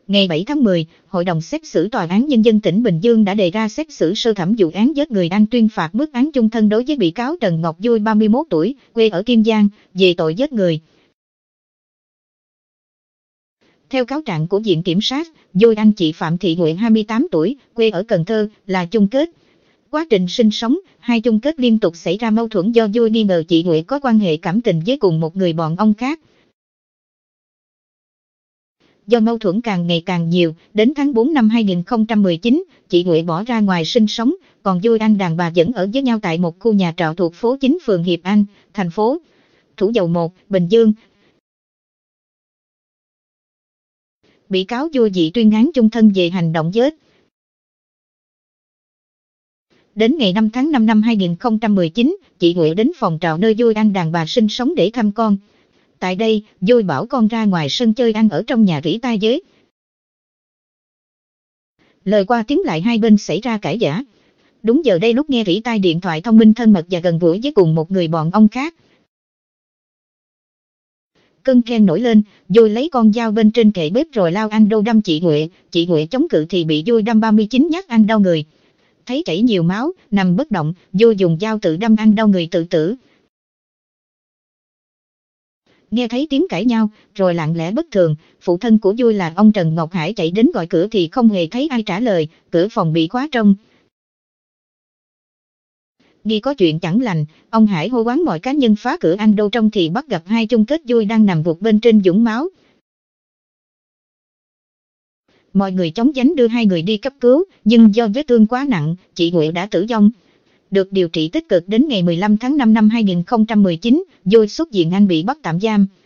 Ngày 7 tháng 10, Hội đồng xét xử Tòa án Nhân dân tỉnh Bình Dương đã đề ra xét xử sơ thẩm vụ án giết người Anh tuyên phạt mức án chung thân đối với bị cáo Trần Ngọc Vui 31 tuổi, quê ở Kiên Giang, về tội giết người. Theo cáo trạng của Viện Kiểm sát, Vui Anh chị Phạm Thị Nguyện 28 tuổi, quê ở Cần Thơ, là chung kết. Quá trình sinh sống, hai chung kết liên tục xảy ra mâu thuẫn do Vui nghi ngờ chị Nguyện có quan hệ cảm tình với cùng một người đàn ông khác. Do mâu thuẫn càng ngày càng nhiều, đến tháng 4 năm 2019, chị Nguyện bỏ ra ngoài sinh sống, còn Vui Anh đàn bà vẫn ở với nhau tại một khu nhà trọ thuộc phố 9 phường Hiệp An, thành phố Thủ Dầu Một, Bình Dương. Bị cáo Vui bị tuyên án chung thân về hành động giết. Đến ngày 5 tháng 5 năm 2019, chị Nguyện đến phòng trọ nơi Vui Anh đàn bà sinh sống để thăm con. Tại đây, Vui bảo con ra ngoài sân chơi ăn ở trong nhà rỉ tai với. Lời qua tiếng lại hai bên xảy ra cãi vã. Đúng giờ đây lúc nghe rỉ tai điện thoại thông minh thân mật và gần gũi với cùng một người đàn ông khác. Cơn ghen nổi lên, Vui lấy con dao bên trên kệ bếp rồi lao anh đau đâm chị Nguyện chống cự thì bị Vui đâm 39 nhát anh đau người. Thấy chảy nhiều máu, nằm bất động, Vui dùng dao tự đâm anh đau người tự tử. Nghe thấy tiếng cãi nhau, rồi lặng lẽ bất thường, phụ thân của Vui là ông Trần Ngọc Hải chạy đến gọi cửa thì không hề thấy ai trả lời, cửa phòng bị khóa trong. Nghi có chuyện chẳng lành, ông Hải hô hoán mọi cá nhân phá cửa anh đâu trong thì bắt gặp hai chung kết Vui đang nằm gục bên trên vũng máu. Mọi người chống giánh đưa hai người đi cấp cứu, nhưng do vết thương quá nặng, chị Nguyện đã tử vong. Được điều trị tích cực đến ngày 15 tháng 5 năm 2019, Vui xuất viện Anh bị bắt tạm giam.